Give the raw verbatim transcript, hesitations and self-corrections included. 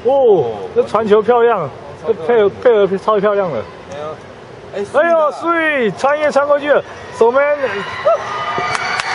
哦，这传球漂亮，这配合配合超漂亮的。哎呦，哎呦，所以穿越穿过去了，守门。